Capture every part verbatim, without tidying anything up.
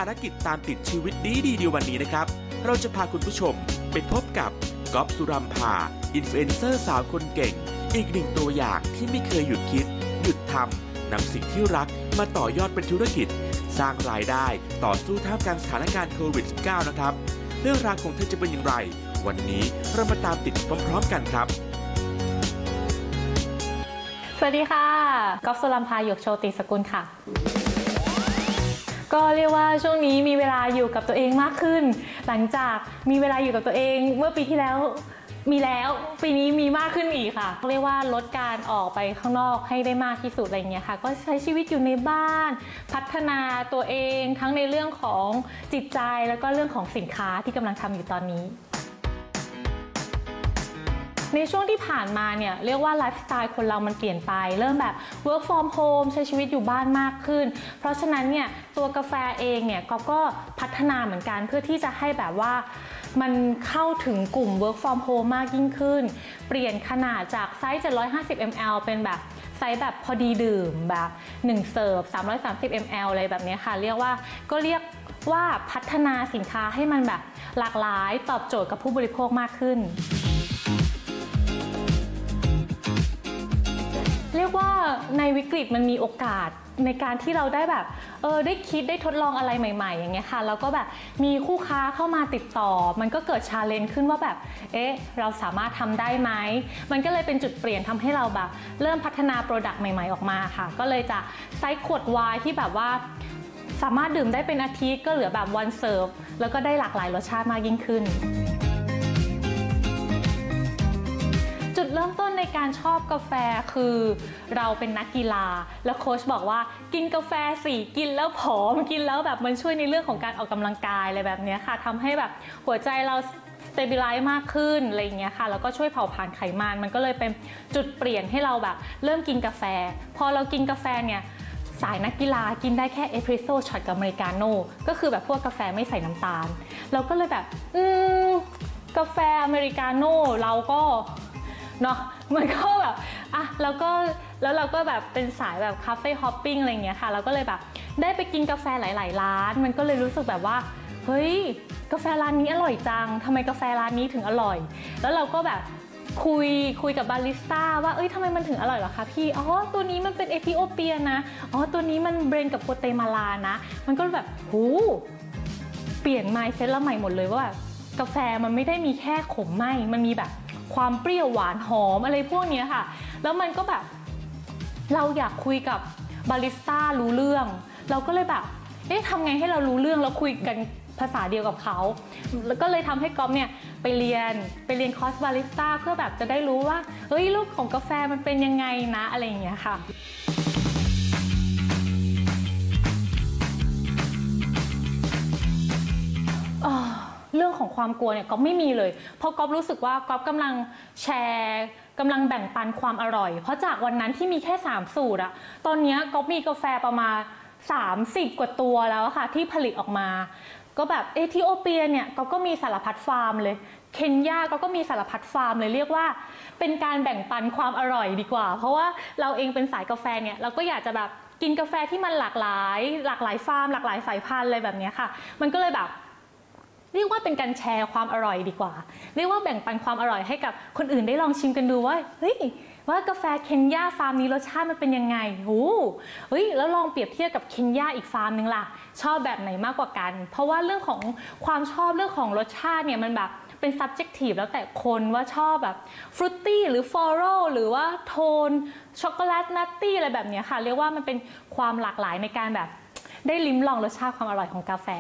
ารกิจตามติดชีวิตดีดีในวันนี้นะครับเราจะพาคุณผู้ชมไปพบกับก๊อฟสุรัมภาอินฟลูเอนเซอร์สาวคนเก่งอีกหนึ่งตัวอย่างที่ไม่เคยหยุดคิดหยุดทำนำสิ่งที่รักมาต่อยอดเป็นธุรกิจสร้างรายได้ต่อสู้ท่ามกลางสถานการณ์โควิด สิบเก้า นะครับเรื่องราวของเธอจะเป็นอย่างไรวันนี้เรามาตามติดพร้อมๆกันครับสวัสดีค่ะก๊อฟสุรัมภาหยกโชติสกุลค่ะก็เรียกว่าช่วงนี้มีเวลาอยู่กับตัวเองมากขึ้นหลังจากมีเวลาอยู่กับตัวเองเมื่อปีที่แล้วมีแล้วปีนี้มีมากขึ้นอีกค่ะเรียกว่าลดการออกไปข้างนอกให้ได้มากที่สุดอะไรเงี้ยค่ะก็ใช้ชีวิตอยู่ในบ้านพัฒนาตัวเองทั้งในเรื่องของจิตใจแล้วก็เรื่องของสินค้าที่กำลังทำอยู่ตอนนี้ในช่วงที่ผ่านมาเนี่ยเรียกว่าไลฟ์สไตล์คนเรามันเปลี่ยนไปเริ่มแบบ work from home ใช้ชีวิตอยู่บ้านมากขึ้นเพราะฉะนั้นเนี่ยตัวกาแฟเองเนี่ยก็ก็พัฒนาเหมือนกันเพื่อที่จะให้แบบว่ามันเข้าถึงกลุ่ม work from home มากยิ่งขึ้นเปลี่ยนขนาดจากไซส์เจ็ดร้อยห้าสิบมิลลิลิตร เป็นแบบไซส์แบบพอดีดื่มแบบหนึ่งเสิร์ฟสามร้อยสามสิบมิลลิลิตร อะไรแบบนี้ค่ะเรียกว่าก็เรียกว่าพัฒนาสินค้าให้มันแบบหลากหลายตอบโจทย์กับผู้บริโภคมากขึ้นเรียกว่าในวิกฤตมันมีโอกาสในการที่เราได้แบบเออได้คิดได้ทดลองอะไรใหม่ๆอย่างเงี้ยค่ะแล้วก็แบบมีคู่ค้าเข้ามาติดต่อมันก็เกิดชาเลนจ์ขึ้นว่าแบบเอ๊ะเราสามารถทำได้ไหมมันก็เลยเป็นจุดเปลี่ยนทำให้เราแบบเริ่มพัฒนาโปรดักต์ใหม่ๆออกมาค่ะก็เลยจะไซส์ขวดไวน์ที่แบบว่าสามารถดื่มได้เป็นอาทิตย์ก็เหลือแบบวันเซิร์ฟแล้วก็ได้หลากหลายรสชาติมากยิ่งขึ้นจุดเริ่มต้นในการชอบกาแฟคือเราเป็นนักกีฬาแล้วโค้ชบอกว่ากินกาแฟสิกินแล้วผอมกินแล้วแบบมันช่วยในเรื่องของการออกกำลังกายอะไรแบบนี้ค่ะทำให้แบบหัวใจเราสเตบิไลซ์มากขึ้นอะไรอย่างเงี้ยค่ะแล้วก็ช่วยเผาผลาญไขมันมันก็เลยเป็นจุดเปลี่ยนให้เราแบบเริ่มกินกาแฟพอเรากินกาแฟเนี่ยสายนักกีฬากินได้แค่เอสเปรสโซ่ช็อตกับอเมริกาโน่ก็คือแบบพวกกาแฟไม่ใส่น้ำตาลเราก็เลยแบบอืมกาแฟอเมริกาโน่เราก็เนาะมันก็แบบอ่ะแล้วก็แล้วเราก็แบบเป็นสายแบบคาเฟ่ฮอปปิ้งอะไรเงี้ยค่ะเราก็เลยแบบได้ไปกินกาแฟหลายๆร้านมันก็เลยรู้สึกแบบว่าเฮ้ยกาแฟร้านนี้อร่อยจังทำไมกาแฟร้านนี้ถึงอร่อยแล้วเราก็แบบคุยคุยกับบาริสต้าว่าเอ้ยทำไมมันถึงอร่อยเหรอคะพี่อ๋อตัวนี้มันเป็นเอธิโอเปียนะอ๋อตัวนี้มันเบรนกับโกเตมาลานะมันก็แบบหูเปลี่ยนไมน์เซ็ตละใหม่หมดเลยว่ากาแฟมันไม่ได้มีแค่ขมไหมมันมีแบบความเปรี้ยวหวานหอมอะไรพวกนี้ค่ะแล้วมันก็แบบเราอยากคุยกับบาริสต้ารู้เรื่องเราก็เลยแบบเอ๊ะทำไงให้เรารู้เรื่องแล้วคุยกันภาษาเดียวกับเขาแล้วก็เลยทำให้ก๊อฟเนี่ยไปเรียนไปเรียนคอร์สบาริสต้าเพื่อแบบจะได้รู้ว่าเฮ้ยรูปของกาแฟมันเป็นยังไงนะอะไรอย่างเงี้ยค่ะเรื่องของความกลัวเนี่ยก๊อฟไม่มีเลยเพราะก๊อฟรู้สึกว่าก๊อฟกำลังแชร์กำลังแบ่งปันความอร่อยเพราะจากวันนั้นที่มีแค่สามสูตรอะตอนนี้ก๊อฟมีกาแฟประมาณสามสิบกว่าตัวแล้วค่ะที่ผลิตออกมาก็แบบเอธิโอเปียเนี่ยก๊อฟก็มีสารพัดฟาร์มเลยเคนยาก๊อฟก็มีสารพัดฟาร์มเลยเรียกว่าเป็นการแบ่งปันความอร่อยดีกว่าเพราะว่าเราเองเป็นสายกาแฟเนี่ยเราก็อยากจะแบบกินกาแฟที่มันหลากหลายหลากหลายฟาร์มหลากหลายสายพันธุ์อะไรแบบนี้ค่ะมันก็เลยแบบเรียกว่าเป็นการแชร์ความอร่อยดีกว่าเรียกว่าแบ่งปันความอร่อยให้กับคนอื่นได้ลองชิมกันดูว่าเฮ้ยว่ากาแฟเคนยาฟาร์มนี้รสชาติมันเป็นยังไงโอ้เฮ้ยแล้วลองเปรียบเทียบกับเคนยาอีกฟาร์มนึงล่ะชอบแบบไหนมากกว่ากันเพราะว่าเรื่องของความชอบเรื่องของรสชาติเนี่ยมันแบบเป็น subjective แล้วแต่คนว่าชอบแบบฟรุตตี้หรือฟลอรัลหรือว่าโทนช็อกโกแลตนัตตี้อะไรแบบนี้ค่ะเรียกว่ามันเป็นความหลากหลายในการแบบได้ลิ้มลองรสชาติความอร่อยของกาแฟ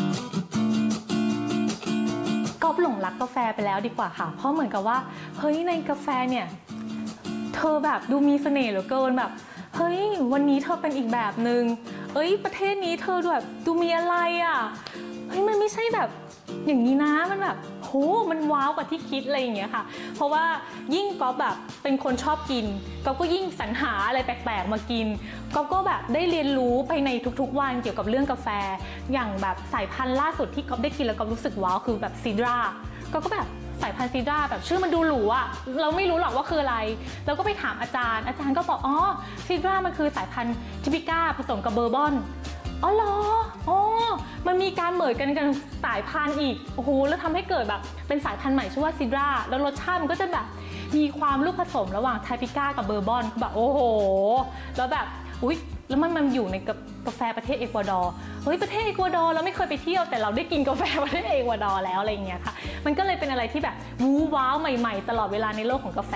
ก๊อฟหลงรักกาแฟไปแล้วดีกว่าค่ะเพราะเหมือนกับว่าเฮ้ยในกาแฟเนี่ยเธอแบบดูมีเสน่ห์เหลือเกินแบบเฮ้ยวันนี้เธอเป็นอีกแบบนึงเอ้ยประเทศนี้เธอแบบดูมีอะไรอ่ะเฮ้ยมันไม่ใช่แบบอย่างนี้นะมันแบบโหมันว้าวกว่าที่คิดอะไรอย่างเงี้ยค่ะเพราะว่ายิ่งก๊อฟแบบเป็นคนชอบกินก๊อฟก็ยิ่งสรรหาอะไรแปลกๆมากินก๊อฟก็แบบได้เรียนรู้ไปในทุกๆวันเกี่ยวกับเรื่องกาแฟอย่างแบบสายพันธุ์ล่าสุดที่ก๊อฟได้กินแล้วก๊อฟรู้สึกว้าวคือแบบซีดราก๊อฟก็แบบสายพันธุ์ซีดราแบบชื่อมันดูหรูอะเราไม่รู้หรอกว่าคืออะไรแล้วก็ไปถามอาจารย์อาจารย์ก็บอกอ๋อซีดรามันคือสายพันธุ์ทิปิก้าผสมกับเบอร์บอนอ๋อเหรออ๋อมันมีการเหมือนกันกันสายพันธุ์อีกโอ้โหแล้วทำให้เกิดแบบเป็นสายพันธุ์ใหม่ชื่อว่าซิดราแล้วรสชาติมันก็จะแบบมีความลูกผสมระหว่างไทปิก้ากับเบอร์บอนแบบโอ้โหแล้วแบบอุ๊ยแล้วมันมันอยู่ในกาแฟประเทศเอกวาดอร์เฮ้ยประเทศเอกวาดอร์เราไม่เคยไปเที่ยวแต่เราได้กินกาแฟประเทศเอกวาดอร์แล้วอะไรอย่างเงี้ยค่ะมันก็เลยเป็นอะไรที่แบบวู้ว้าวใหม่ๆตลอดเวลาในโลกของกาแฟ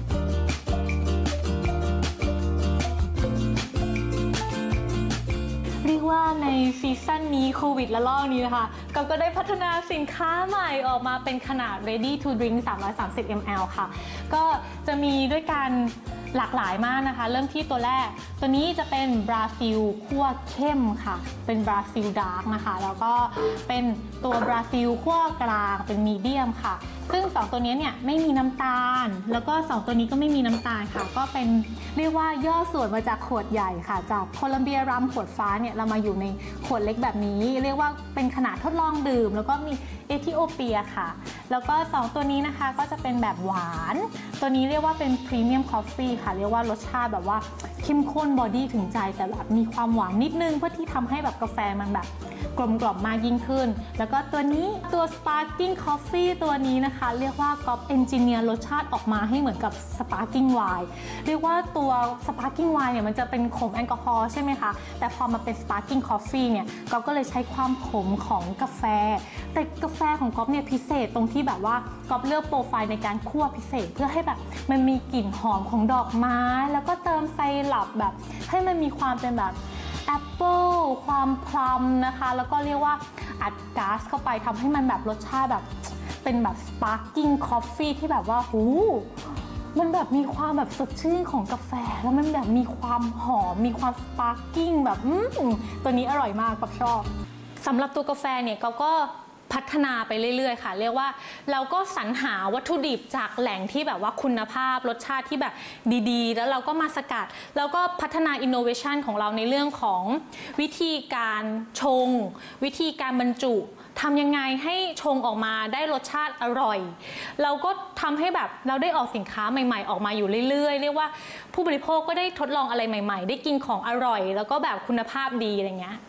เรียกว่าในซีซั่นนี้โควิดและลอกนี้นะคะก็ก็ได้พัฒนาสินค้าใหม่ออกมาเป็นขนาด ready to drink สามร้อยสามสิบมิลลิลิตร ค่ะก็จะมีด้วยกันหลากหลายมากนะคะเริ่มที่ตัวแรกตัวนี้จะเป็นบราซิลคั่วเข้มค่ะเป็นบราซิลดาร์กนะคะแล้วก็เป็นตัวบราซิลคั่วกลางเป็นมีเดียมค่ะซึ่งสองตัวนี้เนี่ยไม่มีน้ำตาลแล้วก็สองตัวนี้ก็ไม่มีน้ำตาลค่ะก็เป็นเรียกว่าย่อส่วนมาจากขวดใหญ่ค่ะจากโคลัมเบียรัมขวดฟ้าเนี่ยเรามาอยู่ในขวดเล็กแบบนี้เรียกว่าเป็นขนาดทดลองดื่มแล้วก็มีเอธิโอเปียค่ะแล้วก็สองตัวนี้นะคะก็จะเป็นแบบหวานตัวนี้เรียกว่าเป็นพรีเมียมคอฟฟี่ค่ะเรียกว่ารสชาติแบบว่าเข้มข้นบอดี้ถึงใจแต่แบบมีความหวานนิดนึงเพื่อที่ทำให้แบบกาแฟมันแบบกลมกล่อมมากยิ่งขึ้นแล้วก็ตัวนี้ตัว Sparkling Coffee ตัวนี้นะคะเรียกว่าก๊อปเอนจิเนียร์รสชาติออกมาให้เหมือนกับ Sparkling Wine เรียกว่าตัว Sparkling Wine เนี่ยมันจะเป็นขมแอลกอฮอล์ใช่ไหมคะแต่พอมาเป็น Sparkling Coffee เนี่ยก๊อปก็เลยใช้ความขมของกาแฟแต่กาแฟของก๊อปเนี่ยพิเศษตรงที่แบบว่าก๊อปเลือกโปรไฟล์ในการคั่วพิเศษเพื่อให้แบบมันมีกลิ่นหอมของดอกไม้แล้วก็เติมไซรัปแบบให้มันมีความเป็นแบบแอปเปิลความพลัมนะคะแล้วก็เรียกว่าอัดก๊าซเข้าไปทำให้มันแบบรสชาติแบบเป็นแบบ sparkling coffee ที่แบบว่าหูมันแบบมีความแบบสดชื่นของกาแฟแล้วมันแบบมีความหอมมีความ sparkling แบบอืมตัวนี้อร่อยมากก๊อปชอบสำหรับตัวกาแฟเนี่ยก๊อปก็พัฒนาไปเรื่อยๆค่ะเรียกว่าเราก็สรรหาวัตถุดิบจากแหล่งที่แบบว่าคุณภาพรสชาติที่แบบดีๆแล้วเราก็มาสกัดแล้วก็พัฒนาอินโนเวชันของเราในเรื่องของวิธีการชงวิธีการบรรจุทำยังไงให้ชงออกมาได้รสชาติอร่อยเราก็ทำให้แบบเราได้ออกสินค้าใหม่ๆออกมาอยู่เรื่อยๆเรียกว่าผู้บริโภคก็ได้ทดลองอะไรใหม่ๆได้กินของอร่อยแล้วก็แบบคุณภาพดีอะไรเงี้ย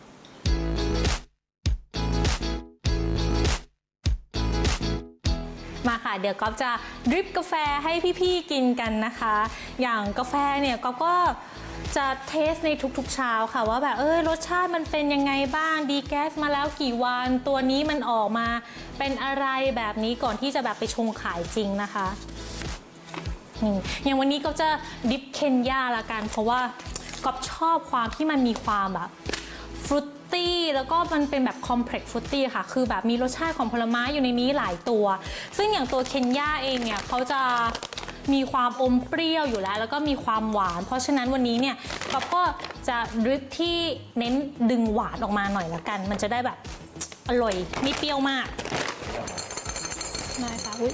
มาค่ะเดี๋ยวก๊อฟจะดริปกาแฟให้พี่ๆกินกันนะคะอย่างกาแฟเนี่ยก๊อฟก็จะเทสในทุกๆเช้าค่ะว่าแบบเออรสชาติมันเป็นยังไงบ้างดีแก๊สมาแล้วกี่วันตัวนี้มันออกมาเป็นอะไรแบบนี้ก่อนที่จะแบบไปชงขายจริงนะคะนี่อย่างวันนี้ก๊อฟจะดริปเคนยาละกันเพราะว่าก๊อฟชอบความที่มันมีความแบบฟรุตตี้แล้วก็มันเป็นแบบคอมเพล็กซ์ฟรุตตี้ค่ะคือแบบมีรสชาติของผลไม้อยู่ในนี้หลายตัวซึ่งอย่างตัวเคนยาเองเนี่ยเขาจะมีความอมเปรี้ยวอยู่แล้วแล้วก็มีความหวานเพราะฉะนั้นวันนี้เนี่ยก๊อฟก็จะดริปที่เน้นดึงหวานออกมาหน่อยละกันมันจะได้แบบอร่อยไม่เปรี้ยวมากได้ค่ะอุ๊ย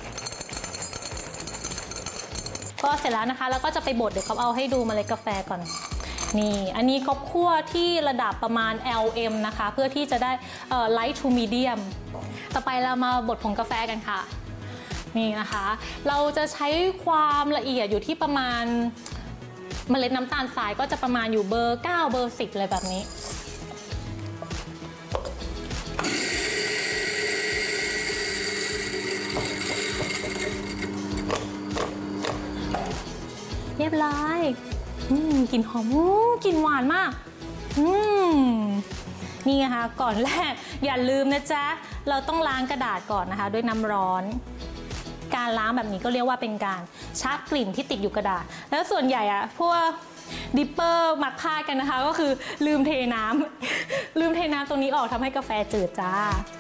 ก็เสร็จแล้วนะคะแล้วก็จะไปบดเดี๋ยวก๊อฟเอาให้ดูเมล็ดกาแฟก่อนนี่อันนี้ก๊อปคั่วที่ระดับประมาณ แอล เอ็ม นะคะเพื่อที่จะได้ light to medium ต่อไปเรามาบดผงกาแฟกันค่ะนี่นะคะเราจะใช้ความละเอียดอยู่ที่ประมาณเมล็ดน้ำตาลทรายก็จะประมาณอยู่เบอร์เก้าเบอร์สิบอะไรแบบนี้เรียบร้อยกลิ่นหอมกลิ่นหวานมากอืมนี่นะคะก่อนแรกอย่าลืมนะจ๊ะเราต้องล้างกระดาษก่อนนะคะด้วยน้ำร้อนการล้างแบบนี้ก็เรียกว่าเป็นการชักกลิ่นที่ติดอยู่กระดาษแล้วส่วนใหญ่อะพวกดิปเปอร์มักพลาดกันนะคะก็คือลืมเทน้ำลืมเทน้ำตรงนี้ออกทำให้กาแฟจืดจ้า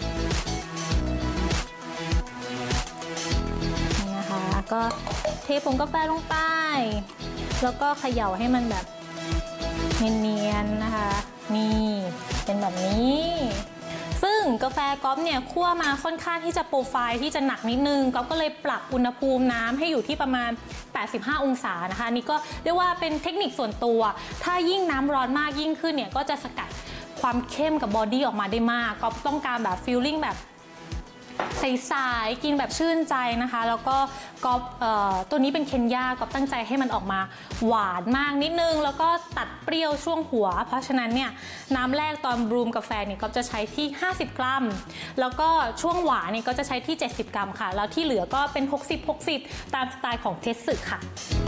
นี่นะคะก็เทผงกาแฟลงไปแล้วก็เขย่าให้มันแบบเนียนๆนะคะนี่เป็นแบบนี้ซึ่งกาแฟก๊อฟเนี่ยคั่วมาค่อนข้างที่จะโปรไฟล์ที่จะหนักนิดนึงก๊อฟก็เลยปรับอุณหภูมิน้ำให้อยู่ที่ประมาณแปดสิบห้าองศานะคะนี่ก็เรียกว่าเป็นเทคนิคส่วนตัวถ้ายิ่งน้ำร้อนมากยิ่งขึ้นเนี่ยก็จะสกัดความเข้มกับบอดี้ออกมาได้มากก๊อฟต้องการแบบฟีลลิ่งแบบใสๆกินแบบชื่นใจนะคะแล้วก็ก๊อฟตัวนี้เป็นเคนยาก๊อฟตั้งใจให้มันออกมาหวานมากนิดนึงแล้วก็ตัดเปรี้ยวช่วงหัวเพราะฉะนั้นเนี่ยน้ำแรกตอนบรูมกาแฟเนี่ยก๊อฟจะใช้ที่ห้าสิบกรัมแล้วก็ช่วงหวานเนี่ยก็จะใช้ที่เจ็ดสิบกรัมค่ะแล้วที่เหลือก็เป็นหกสิบ หกสิบตามสไตล์ของเทสสึค่ะ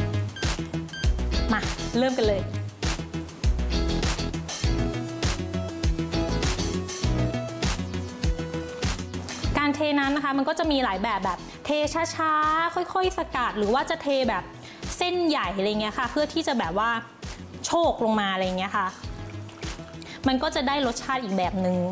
มาเริ่มกันเลยการเทน้ำนะคะมันก็จะมีหลายแบบแบบเทช้าๆค่อยๆสกัดหรือว่าจะเทแบบเส้นใหญ่อะไรเงี้ยค่ะเพื่อที่จะแบบว่าโชกลงมาอะไรเงี้ยค่ะมันก็จะได้รสชาติอีกแบบหนึ่ง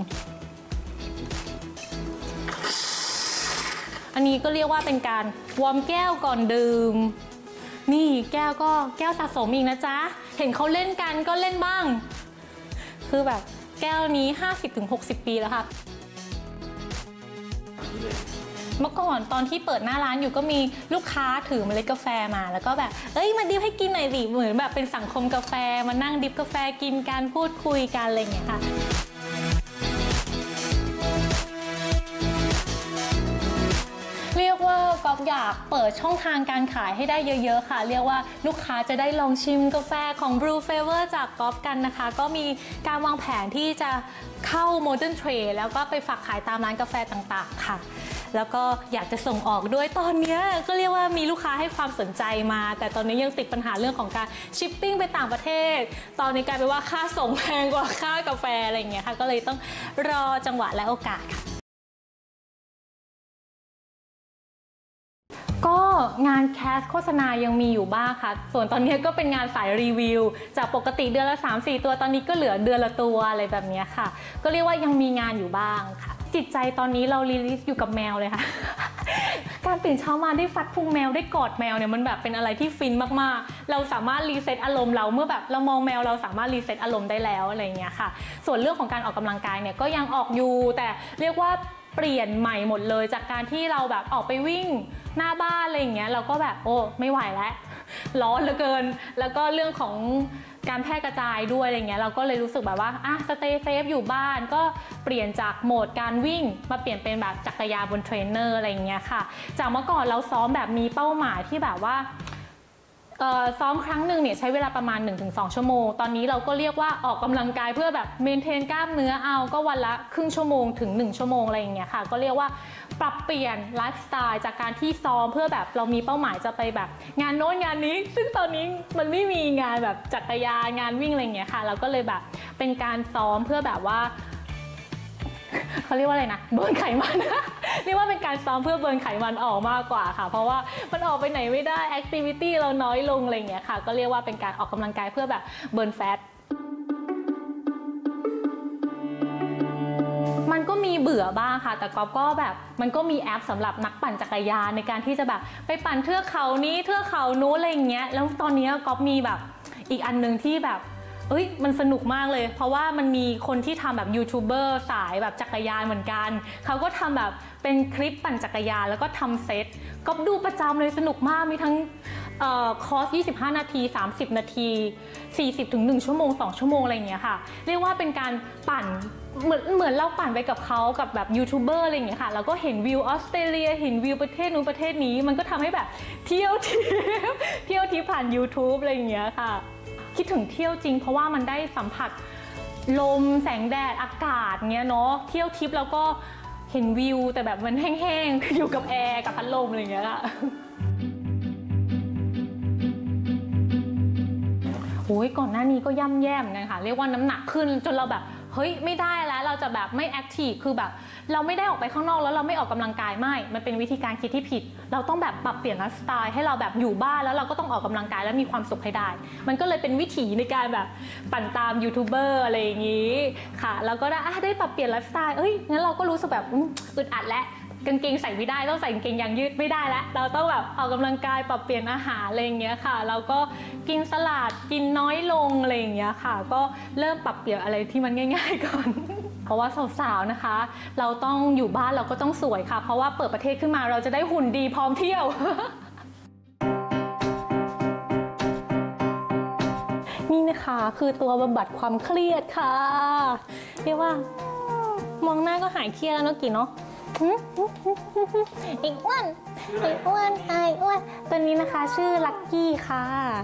อันนี้ก็เรียกว่าเป็นการวอร์มแก้วก่อนดื่มนี่แก้วก็แก้วสะสมอีกนะจ๊ะเห็นเขาเล่นกันก็เล่นบ้างคือแบบแก้วนี้ ห้าสิบถึงหกสิบ ปีแล้วค่ะเมื่อก่อนตอนที่เปิดหน้าร้านอยู่ก็มีลูกค้าถือเมล็ดกาแฟมาแล้วก็แบบเอ้ยมาดิฟให้กินหน่อยดิเหมือนแบบเป็นสังคมกาแฟมานั่งดิฟกาแฟกินการพูดคุยกันอะไรอย่างเงี้ยค่ะเรียกว่าก๊อฟอยากเปิดช่องทางการขายให้ได้เยอะๆค่ะเรียกว่าลูกค้าจะได้ลองชิมกาแฟของ Brew Flavor จากก๊อฟกันนะคะก็มีการวางแผนที่จะเข้า Modern Trade แล้วก็ไปฝากขายตามร้านกาแฟต่างๆค่ะแล้วก็อยากจะส่งออกด้วยตอนนี้ก็เรียกว่ามีลูกค้าให้ความสนใจมาแต่ตอนนี้ยังติดปัญหาเรื่องของการชิปปิ้งไปต่างประเทศตอนนี้กลายเป็นว่าค่าส่งแพงกว่าค่ากาแฟอะไรอย่างเงี้ยค่ะก็เลยต้องรอจังหวะและโอกาสค่ะก็งานแคสโฆษณายังมีอยู่บ้างค่ะส่วนตอนนี้ก็เป็นงานสายรีวิวจากปกติเดือนละ สามสี่ ตัวตอนนี้ก็เหลือเดือนละตัวอะไรแบบนี้ค่ะก็เรียกว่ายังมีงานอยู่บ้างค่ะจิตใจตอนนี้เรารีลิสอยู่กับแมวเลยค่ะ การตื่นเช้ามาได้ฟัดพุงแมวได้กอดแมวเนี่ยมันแบบเป็นอะไรที่ฟินมากๆเราสามารถรีเซ็ตอารมณ์เราเมื่อแบบเรามองแมวเราสามารถรีเซ็ตอารมณ์ได้แล้วอะไรอย่างเงี้ยค่ะส่วนเรื่องของการออกกำลังกายเนี่ยก็ยังออกอยู่แต่เรียกว่าเปลี่ยนใหม่หมดเลยจากการที่เราแบบออกไปวิ่งหน้าบ้านอะไรอย่างเงี้ยเราก็แบบโอ้ไม่ไหวแล้วร้อนเหลือเกินแล้วก็เรื่องของการแพร่กระจายด้วยอะไรเงี้ยเราก็เลยรู้สึกแบบว่าอ่ะสเตย์เซฟอยู่บ้านก็เปลี่ยนจากโหมดการวิ่งมาเปลี่ยนเป็นแบบจักรยานบนเทรนเนอร์อะไรเงี้ยค่ะจากเมื่อก่อนเราซ้อมแบบมีเป้าหมายที่แบบว่าซ้อมครั้งหนึ่งเนี่ยใช้เวลาประมาณ หนึ่งถึงสอง ชั่วโมงตอนนี้เราก็เรียกว่าออกกำลังกายเพื่อแบบเมนเทนกล้ามเนื้อเอาก็วันละครึ่งชั่วโมงถึงหนึ่งชั่วโมงอะไรอย่างเงี้ยค่ะก็เรียกว่าปรับเปลี่ยนไลฟ์สไตล์จากการที่ซ้อมเพื่อแบบเรามีเป้าหมายจะไปแบบงานโน้นงานนี้ซึ่งตอนนี้มันไม่มีงานแบบจักรยานงานวิ่งอะไรอย่างเงี้ยค่ะเราก็เลยแบบเป็นการซ้อมเพื่อแบบว่าเขาเรียกว่าอะไรนะเบิร์นไขมันเรียกว่าเป็นการซ้อมเพื่อเบิร์นไขมันออกมากกว่าค่ะเพราะว่ามันออกไปไหนไม่ได้แอคทิวิตี้เราน้อยลงอะไรอย่างเงี้ยค่ะก็เรียกว่าเป็นการออกกำลังกายเพื่อแบบเบิร์นแฟตมันก็มีเบื่อบ้างค่ะแต่ก๊อฟก็แบบมันก็มีแอปสำหรับนักปั่นจักรยานในการที่จะแบบไปปั่นเทือกเขานี้เทือกเขานู้นอะไรอย่างเงี้ยแล้วตอนนี้ก๊อฟมีแบบอีกอันนึงที่แบบเอ้ยมันสนุกมากเลยเพราะว่ามันมีคนที่ทำแบบยูทูบเบอร์สายแบบจักรยานเหมือนกันเขาก็ทำแบบเป็นคลิปปั่นจักรยานแล้วก็ทำเซตก็ดูประจำเลยสนุกมากมีทั้งคอร์สยี่สิบห้านาทีสามสิบนาทีสี่สิบถึงหนึ่งชั่วโมงสองชั่วโมงอะไรอย่างเงี้ยค่ะเรียกว่าเป็นการปั่นเหมือนเหมือนเราปั่นไปกับเขากับแบบยูทูบเบอร์อะไรอย่างเงี้ยค่ะแล้วก็เห็นวิวออสเตรเลียเห็นวิวประเทศนู้นประเทศนี้มันก็ทำให้แบบเที่ยวทิปเที่ยวทิปผ่าน ยูทูบ อะไรอย่างเงี้ยค่ะคิดถึงเที่ยวจริงเพราะว่ามันได้สัมผัสลมแสงแดดอากาศเงี้ยเนาะเที่ยวทิปแล้วก็เห็นวิวแต่แบบมันแห้งๆอยู่กับแอร์กับพัดลมอะไรอย่างเงี้ยค่ะโอ้ยก่อนหน้านี้ก็ย่ำแย่เหมือนกันค่ะเรียกว่าน้ำหนักขึ้นจนเราแบบเฮ้ยไม่ได้แล้วเราจะแบบไม่แอคทีฟคือแบบเราไม่ได้ออกไปข้างนอกแล้วเราไม่ออกกำลังกายไม่มันเป็นวิธีการคิดที่ผิดเราต้องแบบปรับเปลี่ยนไลฟ์สไตล์ให้เราแบบอยู่บ้านแล้วเราก็ต้องออกกำลังกายและมีความสุขให้ได้มันก็เลยเป็นวิถีในการแบบปั่นตามยูทูบเบอร์อะไรอย่างนี้ค่ะแล้วก็ได้ได้ปรับเปลี่ยนไลฟ์สไตล์เอ้ยงั้นเราก็รู้สึกแบบอึดอัดแล้วกางเกงใส่ไม่ได้ต้องใส่กางเกงยางยืดไม่ได้แล้วเราต้องแบบออกกำลังกายปรับเปลี่ยนอาหารอะไรอย่างเงี้ยค่ะแล้วก็กินสลัดกินน้อยลงอะไรอย่างเงี้ยค่ะก็เริ่มปรับเปลี่ยนอะไรที่มันง่ายๆก่อนเพราะว่าสาวๆนะคะเราต้องอยู่บ้านเราก็ต้องสวยค่ะเพราะว่าเปิดประเทศขึ้นมาเราจะได้หุ่นดีพร้อมเที่ยว นี่นะคะคือตัวบำบัดความเครียดค่ะเรียกว่ามองหน้าก็หายเครียดแล้วเนาะกี่เนาะอีกอ้วนอีกอ้วนไอ้อ้วนตัวนี้นะคะชื่อลักกี้ค่ะ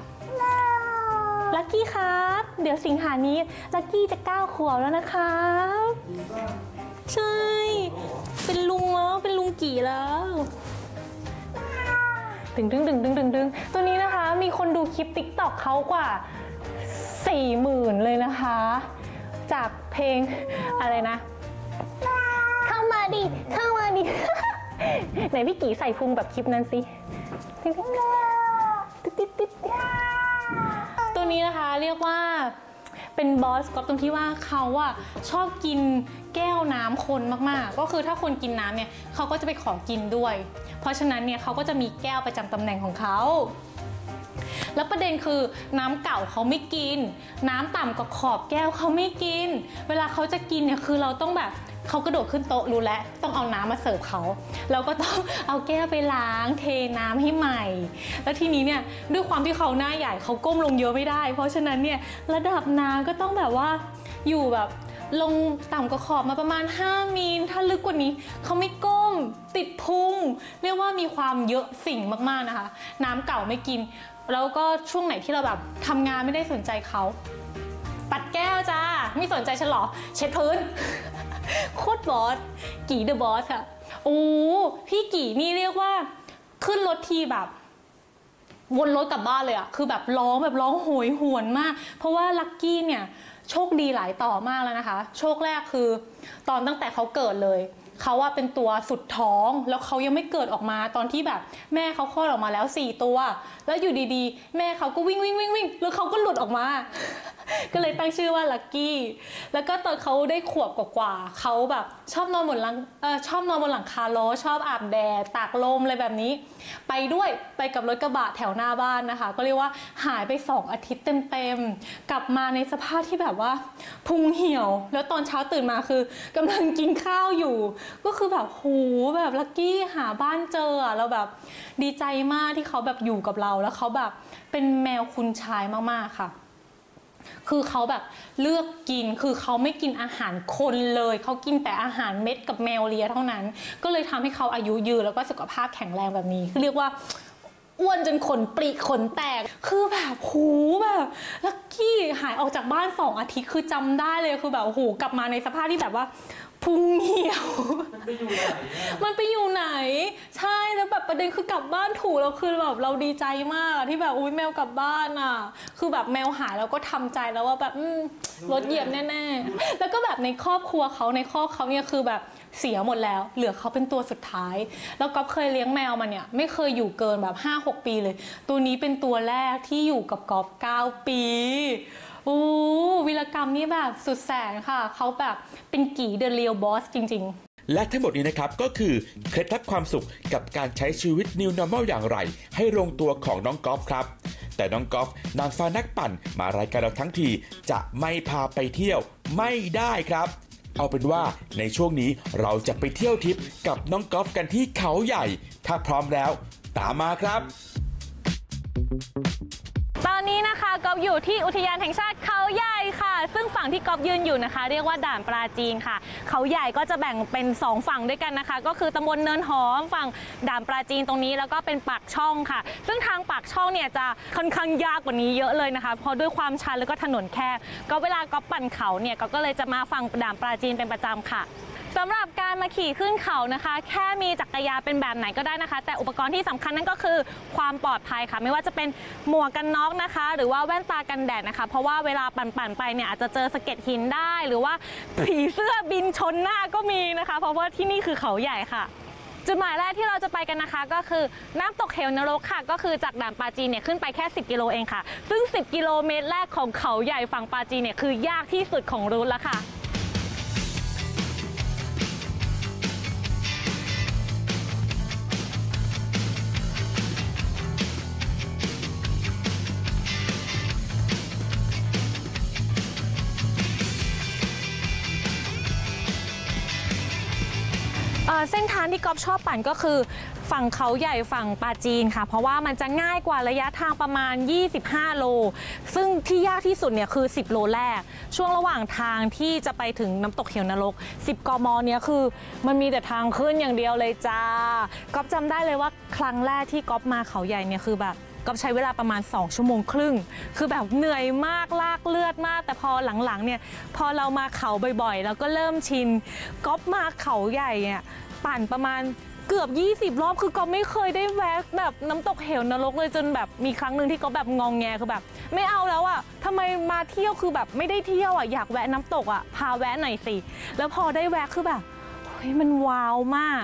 ลักกี้ครับเดี๋ยวสิงหานี้ลักกี้จะเก้าขวบแล้วนะครับใช่เป็นลุงแล้วเป็นลุงกี่แล้วดึงดึงดึงดึงดึงดึงตัวนี้นะคะมีคนดูคลิป ติ๊กต็อก เขากว่าสี่หมื่นเลยนะคะจากเพลงอะไรนะเข้ามาดิเข้ามาดิ ไหนพี่กี่ใส่พุงแบบคลิปนั้นสิตัวนี้นะคะเรียกว่าเป็นบอสก๊อฟตรงที่ว่าเขาอะชอบกินแก้วน้ำคนมากๆก็คือถ้าคนกินน้ำเนี่ยเขาก็จะไปขอกินด้วยเพราะฉะนั้นเนี่ยเขาก็จะมีแก้วประจำตำแหน่งของเขาแล้วประเด็นคือน้ำเก่าเขาไม่กินน้ำต่ำกว่าขอบแก้วเขาไม่กินเวลาเขาจะกินเนี่ยคือเราต้องแบบเขากระโดดขึ้นโต๊ะรู้แล้วต้องเอาน้ำมาเสิร์ฟเขาเราก็ต้องเอาแก้วไปล้างเทน้ำให้ใหม่แล้วทีนี้เนี่ยด้วยความที่เขาหน้าใหญ่เขาก้มลงเยอะไม่ได้เพราะฉะนั้นเนี่ยระดับน้ำก็ต้องแบบว่าอยู่แบบลงต่ำกว่าขอบมาประมาณห้ามิลถ้าลึกกว่านี้เขาไม่ก้มติดพุงเรียกว่ามีความเยอะสิ่งมากๆนะคะน้ำเก่าไม่กินแล้วก็ช่วงไหนที่เราแบบทำงานไม่ได้สนใจเขาปัดแก้วจ้าไม่สนใจฉันหรอเช็ดพื้น โคตรบอสกี่เดอะบอสค่ะโอ้พี่กี่นี่เรียกว่าขึ้นรถทีแบบวนรถกลับบ้านเลยอะคือแบบร้องแบบร้องโหยหวนมากเพราะว่าลัคกี้เนี่ยโชคดีหลายต่อมากแล้วนะคะโชคแรกคือตอนตั้งแต่เขาเกิดเลยเขาว่าเป็นตัวสุดท้องแล้วเขายังไม่เกิดออกมาตอนที่แบบแม่เขาคลอดออกมาแล้วสี่ตัวแล้วอยู่ดีๆแม่เขาก็วิ่งวิ่งวิ่งวิ่งแล้วเขาก็หลุดออกมาก็เลยตั้งชื่อว่าลัคกี้แล้วก็ตอนเขาได้ขวบกว่าๆเขาแบบชอบนอนบนหลังเออชอบนอนบนหลังคารถชอบอาบแดดตากลมอะไรแบบนี้ไปด้วยไปกับรถกระบะแถวหน้าบ้านนะคะก็เรียกว่าหายไปสองอาทิตย์เต็มๆกลับมาในสภาพที่แบบว่าพุงเหี่ยวแล้วตอนเช้าตื่นมาคือกำลังกินข้าวอยู่ก็คือแบบโหแบบลัคกี้หาบ้านเจออะเราแบบดีใจมากที่เขาแบบอยู่กับเราแล้วเขาแบบเป็นแมวคุณชายมากๆค่ะคือเขาแบบเลือกกินคือเขาไม่กินอาหารคนเลยเขากินแต่อาหารเม็ดกับแมวเลียเท่านั้นก็เลยทำให้เขาอายุยืนแล้วก็สุขภาพแข็งแรงแบบนี้คือเรียกว่าอ้วนจนขนปริขนแตกคือแบบหูแบบลัคกี้หายออกจากบ้านสองอาทิตย์คือจำได้เลยคือแบบโหกลับมาในสภาพที่แบบว่าพุงเหี่ยวมันไปอยู่ไหนมันไปอยู่ไหนใช่แล้วแบบประเด็นคือกลับบ้านถูกเราคือแบบเราดีใจมากที่แบบอุ้ยแมวกลับบ้านอ่ะคือแบบแมวหายเราก็ทำใจแล้วว่าแบบรถเหยียบแน่ๆแล้วก็แบบในครอบครัวเขาในครอบเขาเนี่ยคือแบบเสียหมดแล้วเหลือเขาเป็นตัวสุดท้ายแล้วก๊อฟเคยเลี้ยงแมวมาเนี่ยไม่เคยอยู่เกินแบบ ห้าหก ปีเลยตัวนี้เป็นตัวแรกที่อยู่กับก๊อฟเก้าปีโอ้วีรกรรมนี่แบบสุดแสนค่ะเขาแบบเป็นกี่เดอะเรียลบอสจริงๆและทั้งหมดนี้นะครับก็คือเคล็ดลับความสุขกับการใช้ชีวิต New Normal อย่างไรให้ลงตัวของน้องกอล์ฟครับแต่น้องกอล์ฟนางฟ้านักปั่นมารายการเราทั้งทีจะไม่พาไปเที่ยวไม่ได้ครับเอาเป็นว่าในช่วงนี้เราจะไปเที่ยวทริปกับน้องกอล์ฟกันที่เขาใหญ่ถ้าพร้อมแล้วตามมาครับตอนนี้นะคะก๊อฟอยู่ที่อุทยานแห่งชาติเขาใหญ่ค่ะซึ่งฝั่งที่ก๊อฟยืนอยู่นะคะเรียกว่าด่านปราจีนค่ะเขาใหญ่ก็จะแบ่งเป็นสองฝั่งด้วยกันนะคะก็คือตำบลเนินหอมฝั่งด่านปราจีนตรงนี้แล้วก็เป็นปากช่องค่ะซึ่งทางปากช่องเนี่ยจะค่อนข้างยากกว่านี้เยอะเลยนะคะเพราะด้วยความชันแล้วก็ถนนแคบก็เวลาก๊อฟปั่นเขาเนี่ยก๊อฟก็เลยจะมาฝั่งด่านปราจีนเป็นประจำค่ะสำหรับการมาขี่ขึ้นเขานะคะแค่มีจักรยานเป็นแบบไหนก็ได้นะคะแต่อุปกรณ์ที่สำคัญนั่นก็คือความปลอดภัยค่ะไม่ว่าจะเป็นหมวกกันน็อกนะคะหรือว่าแว่นตากันแดดนะคะเพราะว่าเวลาปั่นๆไปเนี่ยอาจจะเจอสะเก็ดหินได้หรือว่าผีเสื้อบินชนหน้าก็มีนะคะเพราะว่าที่นี่คือเขาใหญ่ค่ะจุดหมายแรกที่เราจะไปกันนะคะก็คือน้ำตกเหวนรกค่ะก็คือจากด่านปราจีนเนี่ยขึ้นไปแค่สิบกิโลเองค่ะซึ่งสิบกิโลเมตรแรกของเขาใหญ่ฝั่งปราจีนเนี่ยคือยากที่สุดของรูทแล้วค่ะเส้นทางที่ก๊อฟชอบปั่นก็คือฝั่งเขาใหญ่ฝั่งปาจีนค่ะเพราะว่ามันจะง่ายกว่าระยะทางประมาณยี่สิบห้าโลซึ่งที่ยากที่สุดเนี่ยคือสิบโลแรกช่วงระหว่างทางที่จะไปถึงน้ำตกเหวนรกสิบกมเนี่ยคือมันมีแต่ทางขึ้นอย่างเดียวเลยจ้าก๊อฟจำได้เลยว่าครั้งแรกที่ก๊อฟมาเขาใหญ่เนี่ยคือแบบก็ใช้เวลาประมาณสองชั่วโมงครึ่งคือแบบเหนื่อยมากลากเลือดมากแต่พอหลังๆเนี่ยพอเรามาเขาบ่อยๆแล้วก็เริ่มชินก๊อฟมาเขาใหญ่เนี่ยปั่นประมาณเกือบยี่สิบรอบคือก๊อฟไม่เคยได้แวะแบบน้ำตกเหวนรกเลยจนแบบมีครั้งหนึ่งที่ก๊อฟแบบงองแงคือแบบไม่เอาแล้วอ่ะทำไมมาเที่ยวคือแบบไม่ได้เที่ยวอ่ะอยากแวะน้ำตกอ่ะพาแวะหน่อยสิแล้วพอได้แวะคือแบบเฮ้ยมันว้าวมาก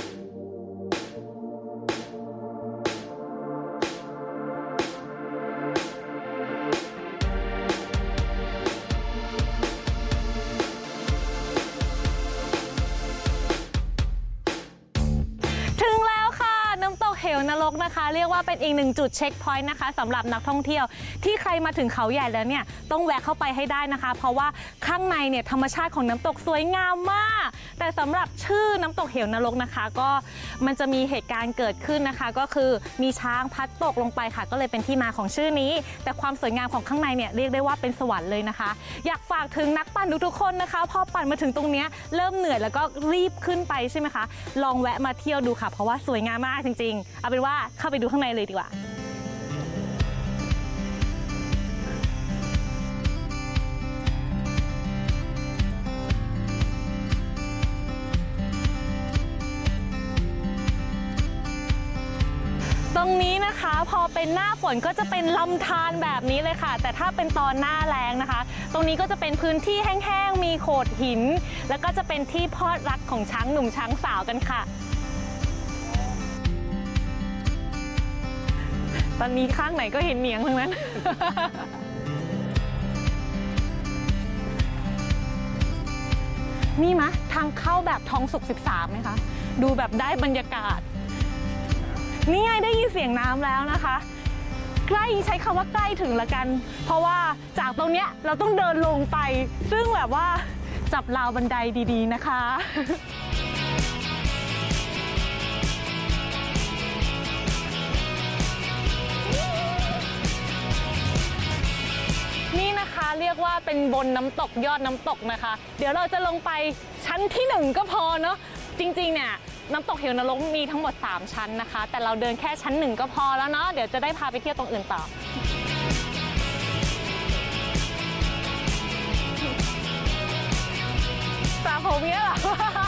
เหวนรกนะคะเรียกว่าเป็นอีกหนึ่งจุดเช็คพอยต์นะคะสำหรับนักท่องเที่ยวที่ใครมาถึงเขาใหญ่แล้วเนี่ยต้องแวะเข้าไปให้ได้นะคะเพราะว่าข้างในเนี่ยธรรมชาติของน้ำตกสวยงามมากแต่สำหรับชื่อน้ำตกเหวนรกนะคะก็มันจะมีเหตุการณ์เกิดขึ้นนะคะก็คือมีช้างพัดตกลงไปค่ะก็เลยเป็นที่มาของชื่อนี้แต่ความสวยงามของข้างในเนี่ยเรียกได้ว่าเป็นสวรรค์เลยนะคะอยากฝากถึงนักปั่นทุกๆคนนะคะพอปั่นมาถึงตรงนี้เริ่มเหนื่อยแล้วก็รีบขึ้นไปใช่ไหมคะลองแวะมาเที่ยวดูค่ะเพราะว่าสวยงามมากจริงๆเอาเป็นว่าเข้าไปดูข้างในเลยดีกว่าตรงนี้นะคะพอเป็นหน้าฝนก็จะเป็นลำธารแบบนี้เลยค่ะแต่ถ้าเป็นตอนหน้าแล้งนะคะตรงนี้ก็จะเป็นพื้นที่แห้งๆมีโขดหินแล้วก็จะเป็นที่พอดรักของช้างหนุ่มช้างสาวกันค่ะตอนนี้ข้างไหนก็เห็นเหนียงทั้งนั้น นี่มะทางเข้าแบบทองสุขสิบสามไหมคะดูแบบได้บรรยากาศนี่ไงได้ยินเสียงน้ำแล้วนะคะใกล้ใช้คำว่าใกล้ถึงละกันเพราะว่าจากตรงเนี้ยเราต้องเดินลงไปซึ่งแบบว่าจับราวบันไดดีๆนะคะ นี่นะคะเรียกว่าเป็นบนน้ำตกยอดน้ำตกนะคะเดี๋ยวเราจะลงไปชั้นที่หนึ่งก็พอเนาะจริงๆเนี่ยน้ำตกเหวนรกมีทั้งหมดสามชั้นนะคะแต่เราเดินแค่ชั้นหนึ่งก็พอแล้วเนาะเดี๋ยวจะได้พาไปเที่ยวตรงอื่นต่อสาผมเนี่ยเหรอ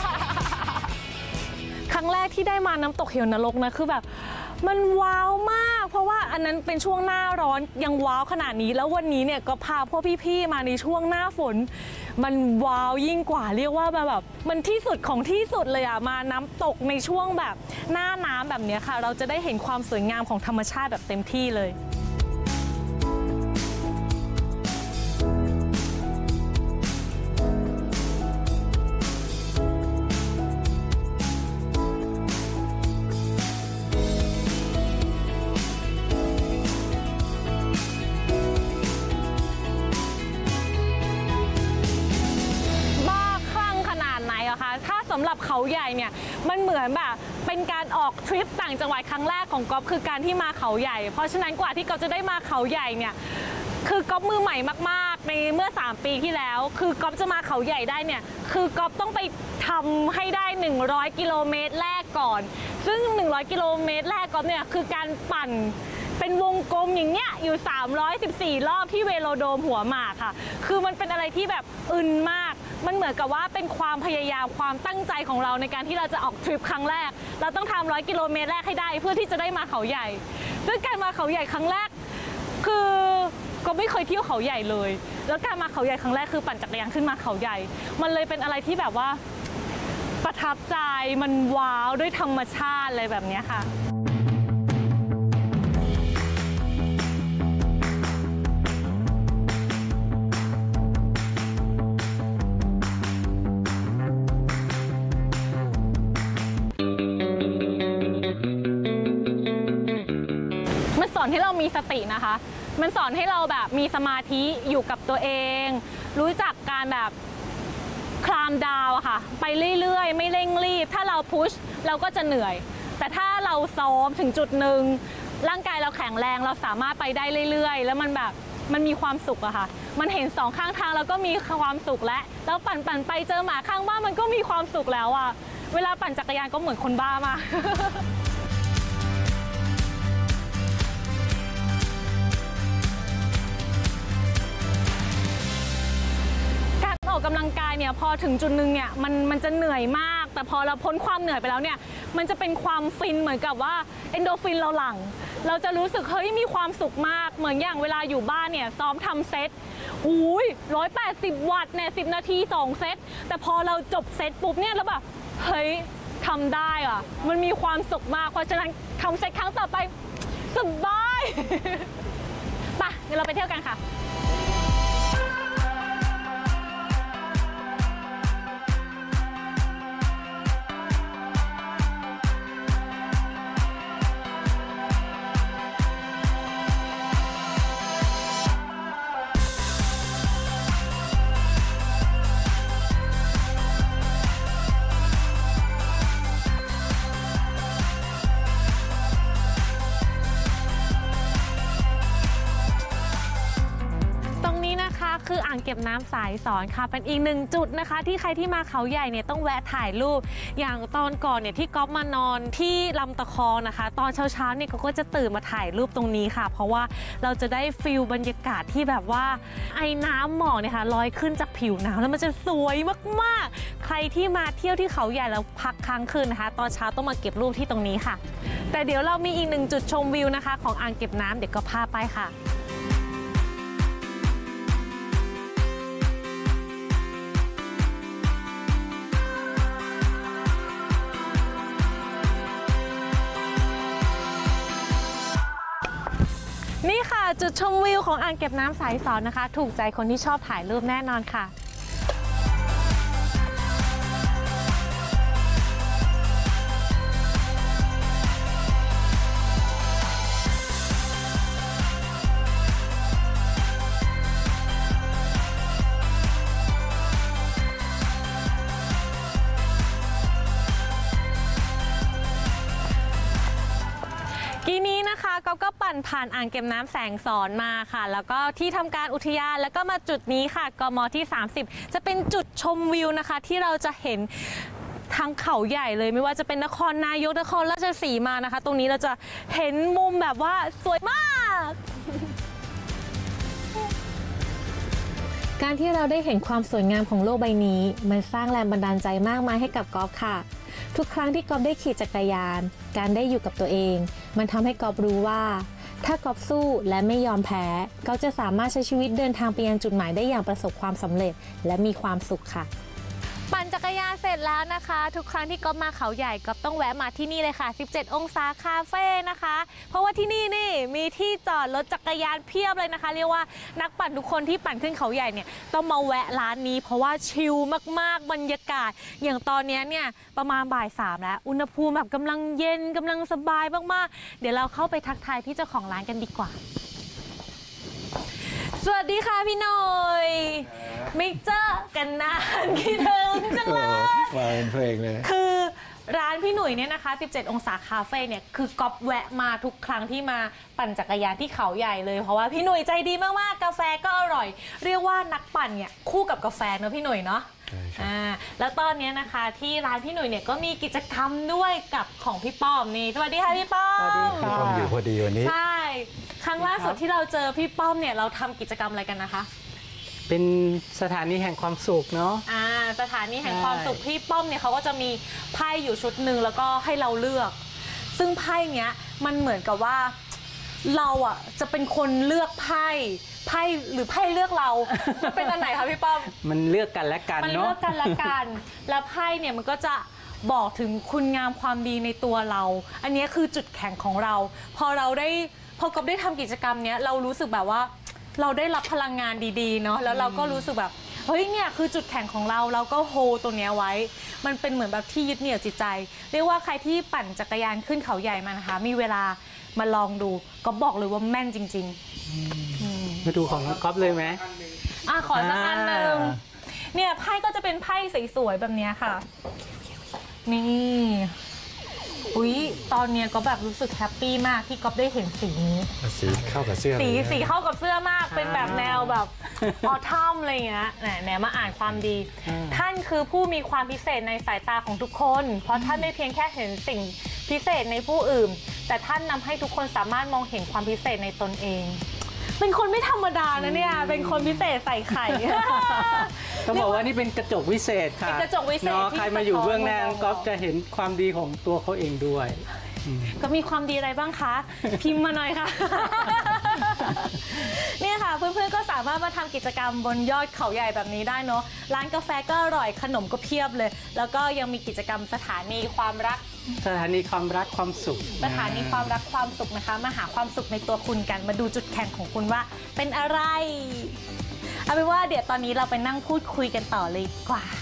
ครั้งแรกที่ได้มาน้ำตกเหวนรกนะคือแบบมันว้าวมากเพราะว่าอันนั้นเป็นช่วงหน้าร้อนยังว้าวขนาดนี้แล้ววันนี้เนี่ยก็พาพวกพี่ๆมาในช่วงหน้าฝนมันว้าวยิ่งกว่าเรียกว่าแบบมันที่สุดของที่สุดเลยอะมาน้ำตกในช่วงแบบหน้าน้ำแบบนี้ค่ะเราจะได้เห็นความสวยงามของธรรมชาติแบบเต็มที่เลยสำหรับเขาใหญ่เนี่ยมันเหมือนแบบเป็นการออกทริปต่างจังหวัดครั้งแรกของก๊อฟคือการที่มาเขาใหญ่เพราะฉะนั้นกว่าที่ก๊อฟจะได้มาเขาใหญ่เนี่ยคือก๊อฟมือใหม่มากๆในเมื่อสามปีที่แล้วคือก๊อฟจะมาเขาใหญ่ได้เนี่ยคือก๊อฟต้องไปทำให้ได้หนึ่งร้อยกิโลเมตรแรกก่อนซึ่งหนึ่งร้อยกิโลเมตรแรกก๊อฟเนี่ยคือการปั่นเป็นวงกลมอย่างเงี้ยอยู่สามร้อยสิบสี่รอบที่เวโลโดมหัวหมากค่ะคือมันเป็นอะไรที่แบบอึนมากมันเหมือนกับว่าเป็นความพยายามความตั้งใจของเราในการที่เราจะออกทริปครั้งแรกเราต้องทำร้อยกิโลเมตรแรกให้ได้เพื่อที่จะได้มาเขาใหญ่ซึ่งการมาเขาใหญ่ครั้งแรกคือก็ไม่เคยเที่ยวเขาใหญ่เลยแล้วการมาเขาใหญ่ครั้งแรกคือปั่นจักรยานขึ้นมาเขาใหญ่มันเลยเป็นอะไรที่แบบว่าประทับใจมันว้าวด้วยธรรมชาติอะไรแบบนี้ค่ะสอนให้เรามีสตินะคะมันสอนให้เราแบบมีสมาธิอยู่กับตัวเองรู้จักการแบบคลามดาวอะค่ะไปเรื่อยๆไม่เร่งรีบถ้าเราพุชเราก็จะเหนื่อยแต่ถ้าเราซ้อมถึงจุดหนึ่งร่างกายเราแข็งแรงเราสามารถไปได้เรื่อยๆแล้วมันแบบมันมีความสุขอะค่ะมันเห็นสองข้างทางแล้วก็มีความสุขแล้วแล้วปั่นปั่นไปเจอหมาข้างบ้านมันก็มีความสุขแล้วอะเวลาปั่นจักรยานก็เหมือนคนบ้ามาก ออกกำลังกายเนี่ยพอถึงจุดหนึ่งเนี่ยมันมันจะเหนื่อยมากแต่พอเราพ้นความเหนื่อยไปแล้วเนี่ยมันจะเป็นความฟินเหมือนกับว่าเอนโดรฟินเราหลั่งเราจะรู้สึกเฮ้ยมีความสุขมากเหมือนอย่างเวลาอยู่บ้านเนี่ยซ้อมทำเซตอุ้ยร้อยแปดสิบวัตต์เนี่ยสิบนาทีสองเซตแต่พอเราจบเซตปุ๊บเนี่ยแล้วแบบเฮ้ยทำได้อ่ะมันมีความสุขมากเพราะฉะนั้นทำเซตครั้งต่อไปสบายไปงั้นเราไปเที่ยวกันค่ะคืออ่างเก็บน้ำสายสอนค่ะเป็นอีกหนึ่งจุดนะคะที่ใครที่มาเขาใหญ่เนี่ยต้องแวะถ่ายรูปอย่างตอนก่อนเนี่ยที่ก๊อฟมานอนที่ลำตะคองนะคะตอนเช้าๆเนี่ยเขาก็จะตื่นมาถ่ายรูปตรงนี้ค่ะเพราะว่าเราจะได้ฟิลบรรยากาศที่แบบว่าไอ้น้ำหมอกเนี่ยค่ะลอยขึ้นจากผิวน้ำแล้วมันจะสวยมากๆใครที่มาเที่ยวที่เขาใหญ่แล้วพักค้างคืนนะคะตอนเช้าต้องมาเก็บรูปที่ตรงนี้ค่ะแต่เดี๋ยวเรามีอีกหนึ่งจุดชมวิวนะคะของอ่างเก็บน้ำเดี๋ยวก็พาไปค่ะนี่ค่ะจุดชมวิวของอ่างเก็บน้ำสายสอนนะคะถูกใจคนที่ชอบถ่ายรูปแน่นอนค่ะทีนี้นะคะก๊อฟก็ปั่นผ่านอ่างเก็บน้ำแสงสอนมาค่ะแล้วก็ที่ทำการอุทยานแล้วก็มาจุดนี้ค่ะกม.ที่สามสิบจะเป็นจุดชมวิวนะคะที่เราจะเห็นทั้งเขาใหญ่เลยไม่ว่าจะเป็นนครนายกนครราชสีมานะคะตรงนี้เราจะเห็นมุมแบบว่าสวยมากการที่เราได้เห็นความสวยงามของโลกใบนี้มันสร้างแรงบันดาลใจมากมายให้กับก๊อฟค่ะทุกครั้งที่ก๊อฟได้ขี่จักรยานการได้อยู่กับตัวเองมันทำให้ก๊อฟรู้ว่าถ้าก๊อฟสู้และไม่ยอมแพ้ก๊อฟจะสามารถใช้ชีวิตเดินทางไปยังจุดหมายได้อย่างประสบความสำเร็จและมีความสุขค่ะปั่นจักรยานเสร็จแล้วนะคะทุกครั้งที่ก๊อฟมาเขาใหญ่ก๊อฟต้องแวะมาที่นี่เลยค่ะสิบเจ็ดองศาคาเฟ่นะคะเพราะว่าที่นี่นี่มีที่จอดรถจักรยานเพียบเลยนะคะเรียกว่านักปั่นทุกคนที่ปั่นขึ้นเขาใหญ่เนี่ยต้องมาแวะร้านนี้เพราะว่าชิลมากๆบรรยากาศอย่างตอนนี้เนี่ยประมาณบ่ายสามแล้วอุณหภูมิแบบกำลังเย็นกำลังสบายมากๆเดี๋ยวเราเข้าไปทักทายพี่เจ้าของร้านกันดีกว่าสวัสดีค่ะพี่หน่อยไม่เจอกันนานคิดถึงจังเลยมาเป็นเพลงเลยคือร้านพี่หนุ่ยเนี่ยนะคะสิบเจ็ดองศาคาเฟ่เนี่ยคือก๊อฟแวะมาทุกครั้งที่มาปั่นจักรยานที่เขาใหญ่เลยเพราะว่าพี่หนุ่ยใจดีมากๆกาแฟก็อร่อยเรียกว่านักปั่นเนี่ยคู่กับกาแฟเนอะพี่หนุ่ยเนาะอ่าแล้วตอนนี้นะคะที่ร้านพี่หนุ่ยเนี่ยก็มีกิจกรรมด้วยกับของพี่ป้อมนี่สวัสดีค่ะพี่ป้อมสวัสดีค่ะพี่ป้อมอยู่พอดีวันนี้ใช่ครั้งล่าสุดที่เราเจอพี่ป้อมเนี่ยเราทำกิจกรรมอะไรกันนะคะเป็นสถานีแห่งความสุขเนาะอ่าสถานีแห่งความสุขพี่ป้อมเนี่ยเขาก็จะมีไพ่อยู่ชุดหนึ่งแล้วก็ให้เราเลือกซึ่งไพ่เนี้ยมันเหมือนกับว่าเราอ่ะจะเป็นคนเลือกไพ่ไพ่หรือไพ่เลือกเรามันเป็นอันไหนคะพี่ป้อมมันเลือกกันและกันเนาะมันเลือกกันและกันแล้วไพ่เนี่ยมันก็จะบอกถึงคุณงามความดีในตัวเราอันนี้คือจุดแข็งของเราพอเราได้พอกับได้ทำกิจกรรมเนี้ยเรารู้สึกแบบว่าเราได้รับพลังงานดีๆเนาะแล้วเราก็รู้สึกแบบเฮ้ยเนี่ยคือจุดแข็งของเราเราก็โฮตัวเนี้ยไว้มันเป็นเหมือนแบบที่ยึดเหนี่ยวจิตใจเรียกว่าใครที่ปั่นจักรยานขึ้นเขาใหญ่มานะคะมีเวลามาลองดูก็บอกเลยว่าแม่นจริงๆมาดูของก๊อฟเลยไหมอ่ะขอสักอันหนึ่งเนี่ยไพ่ก็จะเป็นไพ่สวยๆแบบนี้ค่ะนี่อุ๊ยตอนเนี้ยก็แบบรู้สึกแฮปปี้มากที่ก๊อฟได้เห็นสีนี้สีเข้ากับเสื้อสีสีเข้ากับเสื้อมากเป็นแบบแนวแบบออทัมอะไรเงี้ยแหนมาอ่านความดีท่านคือผู้มีความพิเศษในสายตาของทุกคนเพราะท่านไม่เพียงแค่เห็นสิ่งพิเศษในผู้อื่นแต่ท่านนำให้ทุกคนสามารถมองเห็นความพิเศษในตนเองเป็นคนไม่ธรรมดานะเนี่ยเป็นคนพิเศษใส่ไข่เขาบอกว่านี่เป็นกระจกวิเศษค่ะเป็นกระจกวิเศษใครมาอยู่เบื้องหน้าก็จะเห็นความดีของตัวเขาเองด้วยก็มีความดีอะไรบ้างคะพิมพ์มาหน่อยค่ะเนี่ยค่ะเพื่อนๆก็สามารถมาทำกิจกรรมบนยอดเขาใหญ่แบบนี้ได้เนาะร้านกาแฟก็อร่อยขนมก็เพียบเลยแล้วก็ยังมีกิจกรรมสถานีความรักสถานีความรักความสุขสถานีความรักความสุขนะคะมาหาความสุขในตัวคุณกันมาดูจุดแข็งของคุณว่าเป็นอะไรเอาเป็นว่าเดี๋ยวตอนนี้เราไปนั่งพูดคุยกันต่อเลยดีกว่า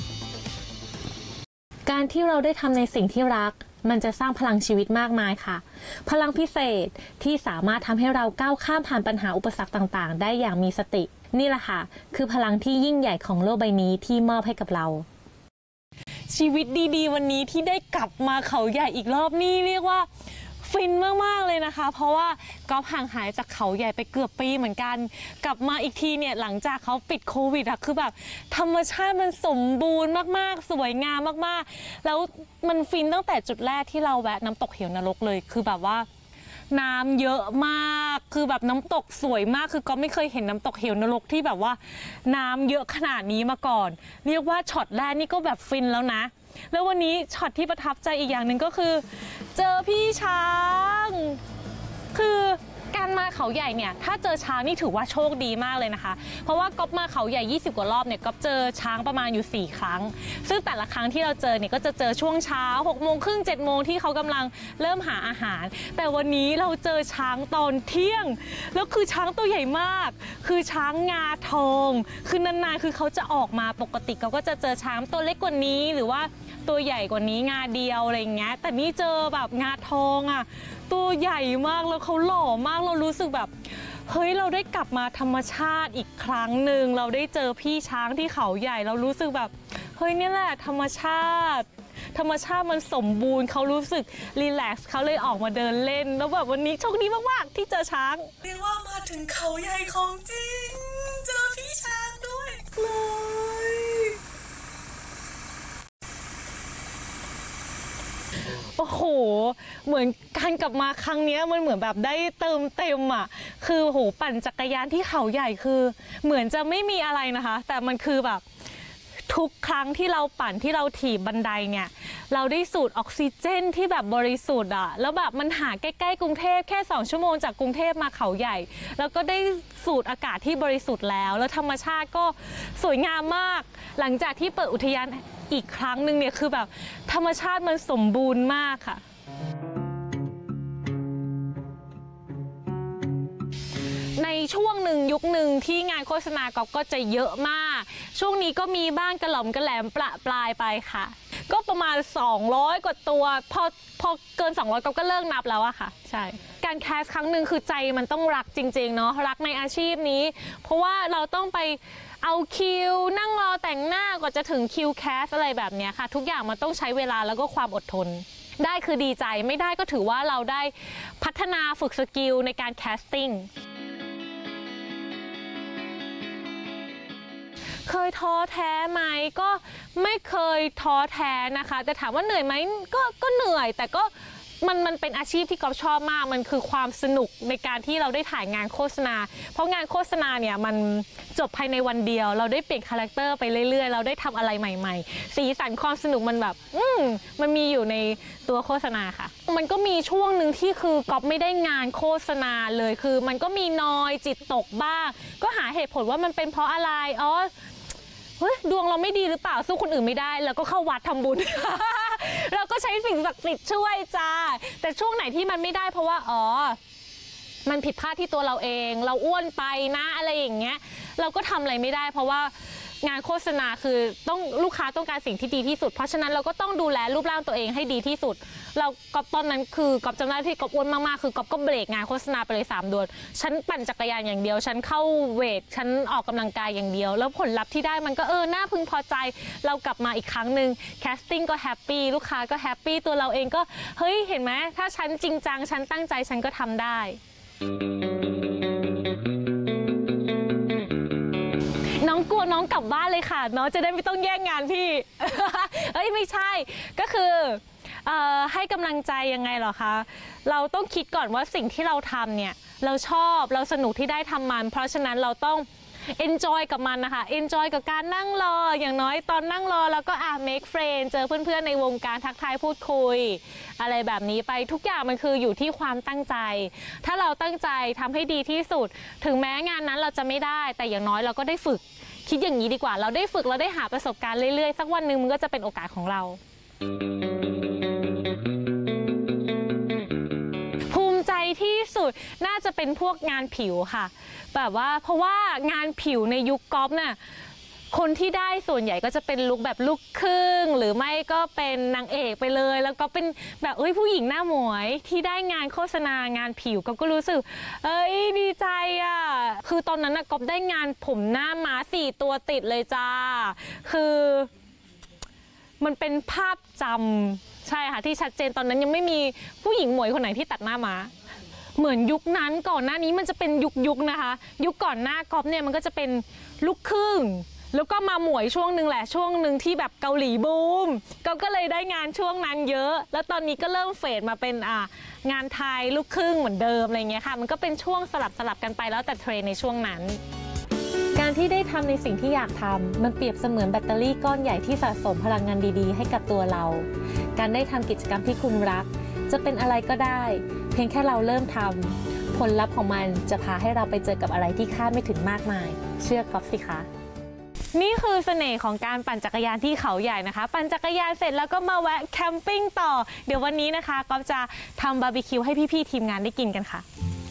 การที่เราได้ทำในสิ่งที่รักมันจะสร้างพลังชีวิตมากมายค่ะพลังพิเศษที่สามารถทำให้เราก้าวข้ามผ่านปัญหาอุปสรรคต่างๆได้อย่างมีสตินี่แหละค่ะคือพลังที่ยิ่งใหญ่ของโลกใบนี้ที่มอบให้กับเราชีวิตดีๆวันนี้ที่ได้กลับมาเขาใหญ่อีกรอบนี่เรียกว่าฟินมากๆเลยนะคะเพราะว่าก๊อฟห่างหายจากเขาใหญ่ไปเกือบปีเหมือนกันกลับมาอีกทีเนี่ยหลังจากเขาปิดโควิดอะคือแบบธรรมชาติมันสมบูรณ์มากๆสวยงามมากๆแล้วมันฟินตั้งแต่จุดแรกที่เราแวะน้ำตกเหวนรกเลยคือแบบว่าน้ำเยอะมากคือแบบน้ำตกสวยมากคือก็ไม่เคยเห็นน้ำตกเหวนรกที่แบบว่าน้ำเยอะขนาดนี้มาก่อนเรียกว่าช็อตแรกนี่ก็แบบฟินแล้วนะแล้ววันนี้ช็อตที่ประทับใจอีกอย่างหนึ่งก็คือเจอพี่ช้างคือการมาเขาใหญ่เนี่ยถ้าเจอช้างนี่ถือว่าโชคดีมากเลยนะคะเพราะว่าก๊อฟมาเขาใหญ่ยี่สิบกว่ารอบเนี่ยก๊อฟเจอช้างประมาณอยู่สี่ครั้งซึ่งแต่ละครั้งที่เราเจอเนี่ยก็จะเจอช่วงเช้าหกโมงครึ่งเจ็ดโมงที่เขากำลังเริ่มหาอาหารแต่วันนี้เราเจอช้างตอนเที่ยงแล้วคือช้างตัวใหญ่มากคือช้างงาทองคือนานๆคือเขาจะออกมาปกติเขาก็จะเจอช้างตัวเล็กกว่านี้หรือว่าตัวใหญ่กว่านี้งาเดียวอะไรอย่างเงี้ยแต่นี่เจอแบบงาทองอ่ะตัวใหญ่มากแล้วเขาหล่อมากเรารู้สึกแบบเฮ้ยเราได้กลับมาธรรมชาติอีกครั้งหนึ่งเราได้เจอพี่ช้างที่เขาใหญ่เรารู้สึกแบบเฮ้ยนี่แหละธรรมชาติธรรมชาติมันสมบูรณ์เขารู้สึกรีแลกซ์เขาเลยออกมาเดินเล่นแล้วแบบวันนี้โชคดีมากๆที่เจอช้างเรียกว่ามาถึงเขาใหญ่ของจริงเจอพี่ช้างด้วยเลยโอ้โหเหมือนการกลับมาครั้งนี้มันเหมือนแบบได้เติมเต็มอ่ะคือโหปั่นจักรยานที่เขาใหญ่คือเหมือนจะไม่มีอะไรนะคะแต่มันคือแบบทุกครั้งที่เราปั่นที่เราถีบบันไดเนี่ยเราได้สูดออกซิเจนที่แบบบริสุทธิ์อ่ะแล้วแบบมันหาใกล้ๆกรุงเทพแค่สองชั่วโมงจากกรุงเทพมาเขาใหญ่แล้วก็ได้สูดอากาศที่บริสุทธิ์แล้วแล้วธรรมชาติก็สวยงามมากหลังจากที่เปิดอุทยานอีกครั้งหนึ่งเนี่ยคือแบบธรรมชาติมันสมบูรณ์มากค่ะในช่วงหนึ่งยุคหนึ่งที่งานโฆษณาก๊อฟก็จะเยอะมากช่วงนี้ก็มีบ้างกระหล่อมกระแหลมประปรายไปค่ะก็ประมาณสองร้อยกว่าตัวพอพอเกินสองร้อยก๊อฟก็เลิกนับแล้วอะค่ะใช่การแคสครั้งหนึ่งคือใจมันต้องรักจริงๆเนาะรักในอาชีพนี้เพราะว่าเราต้องไปเอาคิวนั่งรอแต่งหน้ากว่าจะถึงคิวแคสอะไรแบบนี้ค่ะทุกอย่างมันต้องใช้เวลาแล้วก็ความอดทนได้คือดีใจไม่ได้ก็ถือว่าเราได้พัฒนาฝึกสกิลในการแคสติ้งเคยท้อแท้ไหมก็ไม่เคยท้อแท้นะคะแต่ถามว่าเหนื่อยไหมก็ก็เหนื่อยแต่ก็มันมันเป็นอาชีพที่ก๊อฟชอบมากมันคือความสนุกในการที่เราได้ถ่ายงานโฆษณาเพราะงานโฆษณาเนี่ยมันจบภายในวันเดียวเราได้เปลี่ยนคาแรคเตอร์ไปเรื่อยๆเราได้ทำอะไรใหม่ๆสีสันความสนุกมันแบบอืมมันมีอยู่ในตัวโฆษณาค่ะมันก็มีช่วงหนึ่งที่คือก๊อฟไม่ได้งานโฆษณาเลยคือมันก็มีนอยจิตตกบ้างก็หาเหตุผลว่ามันเป็นเพราะอะไรอ๋อเฮ้ยดวงเราไม่ดีหรือเปล่าสู้คนอื่นไม่ได้แล้วก็เข้าวัดทำบุญ เราก็ใช้สิ่งศักดิ์สิทธิ์ช่วยจ้าแต่ช่วงไหนที่มันไม่ได้เพราะว่าอ๋อมันผิดพลาดที่ตัวเราเองเราอ้วนไปนะอะไรอย่างเงี้ยเราก็ทำอะไรไม่ได้เพราะว่างานโฆษณาคือต้องลูกค้าต้องการสิ่งที่ดีที่สุดเพราะฉะนั้นเราก็ต้องดูแลรูปร่างตัวเองให้ดีที่สุดเราก๊อปตอนนั้นคือกอบจำได้ที่กอบอ้วนมากๆคือกอบก็เบรกงานโฆษณาไปเลยสามเดือนฉันปั่นจักรยานอย่างเดียวฉันเข้าเวทฉันออกกำลังกายอย่างเดียวแล้วผลลัพธ์ที่ได้มันก็เออน่าพึงพอใจเรากลับมาอีกครั้งหนึ่งแคสติ้งก็แฮปปี้ลูกค้าก็แฮปปี้ตัวเราเองก็เฮ้ยเห็นไหมถ้าฉันจริงจังฉันตั้งใจฉันก็ทำได้น้องกลัวน้องกลับบ้านเลยค่ะน้องจะได้ไม่ต้องแย่งงานพี่ เอ้ยไม่ใช่ก็คือเอ่อให้กำลังใจยังไงเหรอคะเราต้องคิดก่อนว่าสิ่งที่เราทำเนี่ยเราชอบเราสนุกที่ได้ทำมันเพราะฉะนั้นเราต้อง enjoy กับมันนะคะ enjoy กับการนั่งรออย่างน้อยตอนนั่งรอแล้วก็อ่ะ make friend เจอเพื่อนๆในวงการทักทายพูดคุยอะไรแบบนี้ไปทุกอย่างมันคืออยู่ที่ความตั้งใจถ้าเราตั้งใจทำให้ดีที่สุดถึงแม้งานนั้นเราจะไม่ได้แต่อย่างน้อยเราก็ได้ฝึกคิดอย่างนี้ดีกว่าเราได้ฝึกเราได้หาประสบการณ์เรื่อยๆสักวันหนึ่งมันก็จะเป็นโอกาสของเราภูมิใจที่สุดน่าจะเป็นพวกงานผิวค่ะแบบว่าเพราะว่างานผิวในยุคก๊อปน่ะคนที่ได้ส่วนใหญ่ก็จะเป็นลุคแบบลูกครึ่งหรือไม่ก็เป็นนางเอกไปเลยแล้วก็เป็นแบบเอ้ยผู้หญิงหน้าหมวยที่ได้งานโฆษณางานผิวก็ก็รู้สึกเอ้ยดีใจอ่ะคือตอนนั้นนะก๊อปได้งานผมหน้าม้าสี่ตัวติดเลยจ้าคือมันเป็นภาพจำใช่ค่ะที่ชัดเจนตอนนั้นยังไม่มีผู้หญิงหมวยคนไหนที่ตัดหน้าม้าเหมือนยุคนั้นก่อนหน้านี้มันจะเป็นยุคยุคนะคะยุคก่อนหน้าก๊อปเนี่ยมันก็จะเป็นลูกครึ่งแล้วก็มาหมวยช่วงหนึ่งแหละช่วงหนึ่งที่แบบเกาหลีบูมก็ก็เลยได้งานช่วงนั้นเยอะแล้วตอนนี้ก็เริ่มเฟดมาเป็นอ่างานไทยลูกครึ่งเหมือนเดิมอะไรเงี้ยค่ะมันก็เป็นช่วงสลับสลับกันไปแล้วแต่เทรนในช่วงนั้นการที่ได้ทำในสิ่งที่อยากทำมันเปรียบเสมือนแบตเตอรี่ก้อนใหญ่ที่สะสมพลังงานดีๆให้กับตัวเราการได้ทำกิจกรรมที่คุณรักจะเป็นอะไรก็ได้เพียงแค่เราเริ่มทำผลลัพธ์ของมันจะพาให้เราไปเจอกับอะไรที่คาดไม่ถึงมากมายเชื่อก๊อฟสิคะนี่คือเสน่ห์ของการปั่นจักรยานที่เขาใหญ่นะคะปั่นจักรยานเสร็จแล้วก็มาแวะแคมปิ้งต่อเดี๋ยววันนี้นะคะก๊อฟจะทำบาร์บีคิวให้พี่ๆทีมงานได้กินกันค่ะ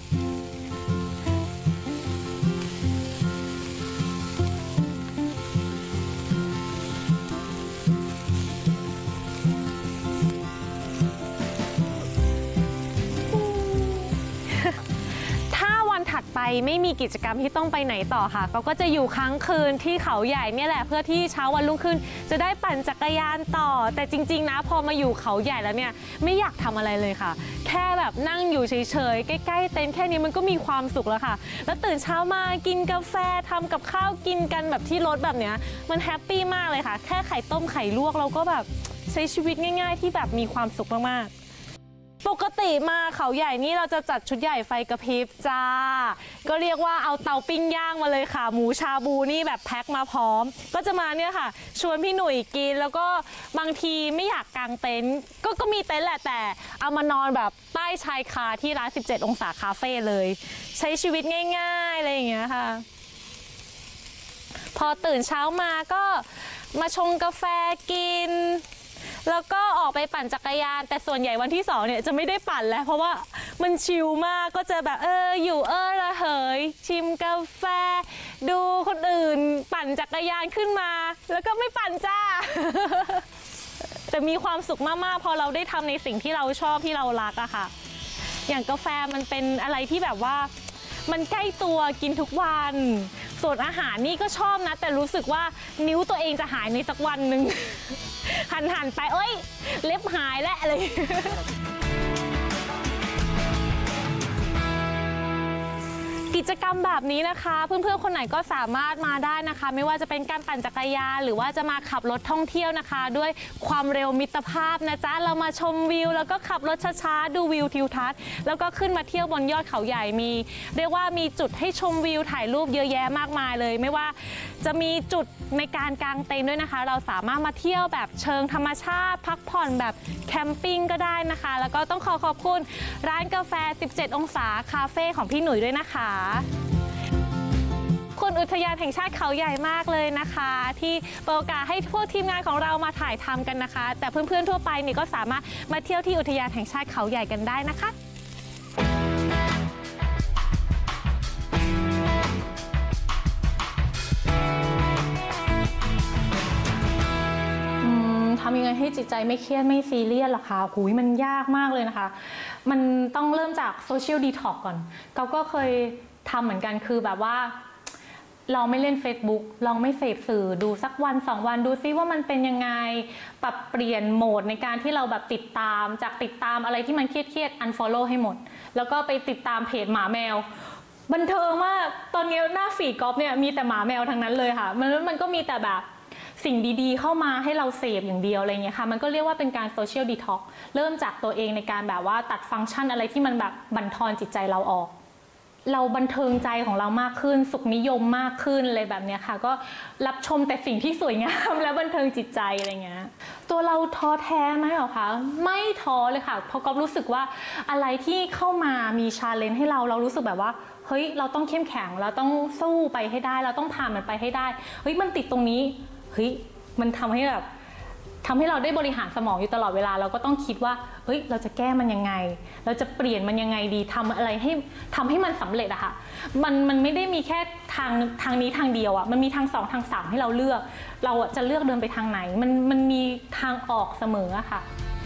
ถัดไปไม่มีกิจกรรมที่ต้องไปไหนต่อค่ะเขาก็จะอยู่ค้างคืนที่เขาใหญ่เนี่ยแหละเพื่อที่เช้าวันรุ่งขึ้นจะได้ปั่นจักรยานต่อแต่จริงๆนะพอมาอยู่เขาใหญ่แล้วเนี่ยไม่อยากทำอะไรเลยค่ะแค่แบบนั่งอยู่เฉยๆใกล้ๆเต็นท์แค่นี้มันก็มีความสุขแล้วค่ะแล้วตื่นเช้ามากินกาแฟทำกับข้าวกินกันแบบที่รถแบบเนี้ยมันแฮปปี้มากเลยค่ะแค่ไข่ต้มไข่ลวกเราก็แบบใช้ชีวิตง่ายๆที่แบบมีความสุขมากๆปกติมาเขาใหญ่นี่เราจะจัดชุดใหญ่ไฟกระพริบจ้าก็เรียกว่าเอาเตาปิ้งย่างมาเลยค่ะหมูชาบูนี่แบบแพ็คมาพร้อมก็จะมาเนี่ยค่ะชวนพี่หนุ่ยกินแล้วก็บางทีไม่อยากกางเต็นท์ก็ก็มีเต็นท์แหละแต่เอามานอนแบบใต้ชายคาที่ร้านสิบเจ็ดองศาคาเฟ่เลยใช้ชีวิตง่ายๆอะไรอย่างเงี้ยค่ะพอตื่นเช้ามาก็มาชงกาแฟกินแล้วก็ออกไปปั่นจักรยานแต่ส่วนใหญ่วันที่สองเนี่ยจะไม่ได้ปั่นแล้วเพราะว่ามันชิลมากก็จะแบบเอออยู่เออระเหยชิมกาแฟดูคนอื่นปั่นจักรยานขึ้นมาแล้วก็ไม่ปั่นจ้า แต่มีความสุขมากๆพอเราได้ทำในสิ่งที่เราชอบที่เรารักอะค่ะอย่างกาแฟมันเป็นอะไรที่แบบว่ามันใกล้ตัวกินทุกวันส่วนอาหารนี่ก็ชอบนะแต่รู้สึกว่านิ้วตัวเองจะหายในสักวันหนึ่ง หันหันไปเอ้ยเล็บหายแล้วอะไร กิจกรรมแบบนี้นะคะเพื่อนๆคนไหนก็สามารถมาได้นะคะไม่ว่าจะเป็นการปั่นจักรยานหรือว่าจะมาขับรถท่องเที่ยวนะคะด้วยความเร็วมิตรภาพนะจ๊ะเรามาชมวิวแล้วก็ขับรถช้าๆดูวิวทิวทัศน์แล้วก็ขึ้นมาเที่ยวบนยอดเขาใหญ่มีเรียกว่ามีจุดให้ชมวิวถ่ายรูปเยอะแยะมากมายเลยไม่ว่าจะมีจุดในการกางเต็นท์ด้วยนะคะเราสามารถมาเที่ยวแบบเชิงธรรมชาติพักผ่อนแบบแคมปิ้งก็ได้นะคะแล้วก็ต้องขอขอบคุณร้านกาแฟสิบเจ็ดองศาคาเฟ่ของพี่หนุ่ยด้วยนะคะคุณอุทยานแห่งชาติเขาใหญ่มากเลยนะคะที่เปิดโอกาสให้พวกทีมงานของเรามาถ่ายทำกันนะคะแต่เพื่อนๆทั่วไปเนี่ยก็สามารถมาเที่ยวที่อุทยานแห่งชาติเขาใหญ่กันได้นะคะำยังไงให้จิตใจไม่เครียดไม่ซีเรียสล่ะคะหูยมันยากมากเลยนะคะมันต้องเริ่มจากโซเชียลดีท็อกก่อนเราก็เคยทำเหมือนกันคือแบบว่าเราไม่เล่น Facebook ลองไม่เสพสื่อดูสักวันสองวันดูซิว่ามันเป็นยังไงปรับเปลี่ยนโหมดในการที่เราแบบติดตามจากติดตามอะไรที่มันเครียดๆ unfollow ให้หมดแล้วก็ไปติดตามเพจหมาแมวบันเทิงมากตอนนี้หน้าฟีดก๊อฟเนี่ยมีแต่หมาแมวทั้งนั้นเลยค่ะมันมันก็มีแต่แบบสิ่งดีๆเข้ามาให้เราเสพอย่างเดียวอะไรเงี้ยค่ะมันก็เรียกว่าเป็นการโซเชียลดีท็อกซ์เริ่มจากตัวเองในการแบบว่าตัดฟังก์ชันอะไรที่มันแบบบั่นทอนจิตใจเราออกเราบันเทิงใจของเรามากขึ้นสุขนิยมมากขึ้นอะไรแบบเนี้ยค่ะก็รับชมแต่สิ่งที่สวยงามและบันเทิงจิตใจอะไรเงี้ยตัวเราท้อแท้ไหมหรอคะไม่ท้อเลยค่ะเพราะก็รู้สึกว่าอะไรที่เข้ามามีชาเลนจ์ให้เราเรารู้สึกแบบว่าเฮ้ยเราต้องเข้มแข็งเราต้องสู้ไปให้ได้เราต้องผ่านมันไปให้ได้เฮ้ยมันติดตรงนี้เฮ้ยมันทำให้แบบทำให้เราได้บริหารสมองอยู่ตลอดเวลาเราก็ต้องคิดว่าเฮ้ยเราจะแก้มันยังไงเราจะเปลี่ยนมันยังไงดีทำอะไรให้ทำให้มันสำเร็จอะค่ะมันมันไม่ได้มีแค่ทางทางนี้ทางเดียวอะมันมีทางสองทางสามให้เราเลือกเราอะจะเลือกเดินไปทางไหนมันมันมีทางออกเสมออะค่ะ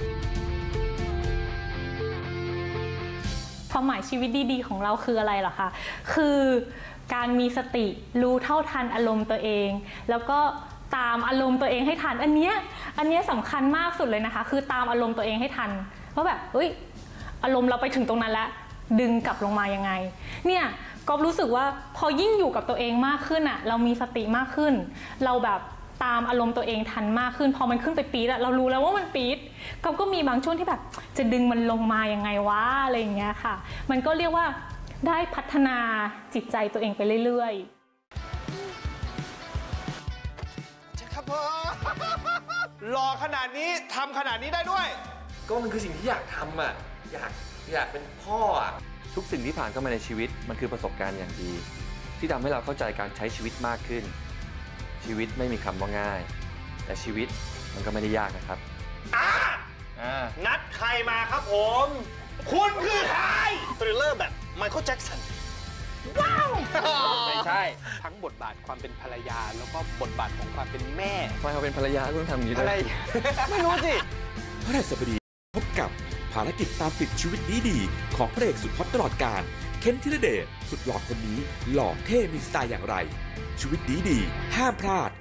ความหมายชีวิตดีๆของเราคืออะไรเหรอคะคือการมีสติรู้เท่าทันอารมณ์ตัวเองแล้วก็ตามอารมณ์ตัวเองให้ทันอันเนี้ยอันเนี้ยสำคัญมากสุดเลยนะคะคือตามอารมณ์ตัวเองให้ทันว่าแบบเอ้ยอารมณ์เราไปถึงตรงนั้นแล้วดึงกลับลงมายังไงเนี่ยก็รู้สึกว่าพอยิ่งอยู่กับตัวเองมากขึ้นอ่ะเรามีสติมากขึ้นเราแบบตามอารมณ์ตัวเองทันมากขึ้นพอมันขึ้นไปปี๊ดอะเรารู้แล้วว่ามันปี๊ดก็ก็มีบางช่วงที่แบบจะดึงมันลงมายังไงวะอะไรอย่างเงี้ยค่ะมันก็เรียกว่าได้พัฒนาจิตใจตัวเองไปเรื่อยๆหล่อขนาดนี้ทำขนาดนี้ได้ด้วยก็มันคือสิ่งที่อยากทำอ่ะอยากอยากเป็นพ่ออ่ะทุกสิ่งที่ผ่านเข้ามาในชีวิตมันคือประสบการณ์อย่างดีที่ทำให้เราเข้าใจการใช้ชีวิตมากขึ้นชีวิตไม่มีคำว่าง่ายแต่ชีวิตมันก็ไม่ได้ยากนะครับอ่าอ่านัดใครมาครับผมคุณคือใครทริลเลอร์แบบไมเคิลแจ็คสันว้าวไม่ใช่ทั้งบทบาทความเป็นภรรยาแล้วก็บทบาทของความเป็นแม่ทำไมเขาเป็นภรรยาต้องทำอย่างนี้ด้วยไม่รู้สิพฤหัสบดีพบกับภารกิจตามติดชีวิตดีๆของพระเอกสุดฮอตตลอดกาลเคนธีรเดชสุดหล่อคนนี้หล่อเท่มีสไตล์อย่างไรชีวิตดีๆห้ามพลาด